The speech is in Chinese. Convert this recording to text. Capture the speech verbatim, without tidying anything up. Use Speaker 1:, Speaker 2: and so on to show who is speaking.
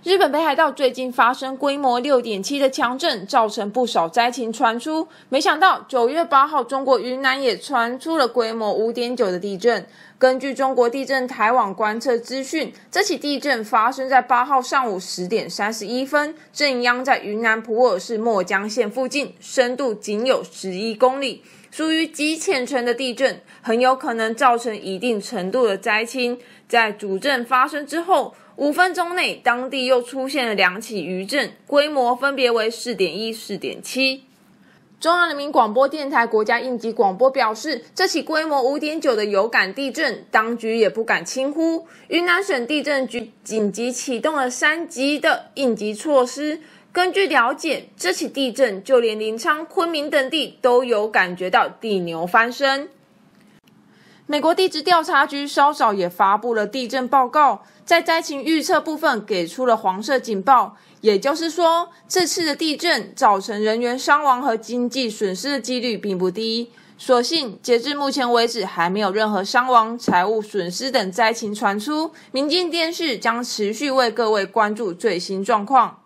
Speaker 1: 日本北海道最近发生规模 六点七 的强震，造成不少灾情传出。没想到九月八号，中国云南也传出了规模 五点九 的地震。根据中国地震台网观测资讯，这起地震发生在八号上午十点三十一分，震央在云南普洱市墨江县附近，深度仅有十一公里，属于极浅层的地震，很有可能造成一定程度的灾情。在主震发生之后，五分钟内，当地又出现了两起余震，规模分别为 四点一、四点七。中央人民广播电台国家应急广播表示，这起规模 五点九 的有感地震，当局也不敢轻忽。云南省地震局紧急启动了三级的应急措施。根据了解，这起地震就连临沧、昆明等地都有感觉到地牛翻身。美国地质调查局稍早也发布了地震报告，在灾情预测部分给出了黄色警报，也就是说，这次的地震造成人员伤亡和经济损失的几率并不低。所幸，截至目前为止，还没有任何伤亡、财物损失等灾情传出。民进电视将持续为各位关注最新状况。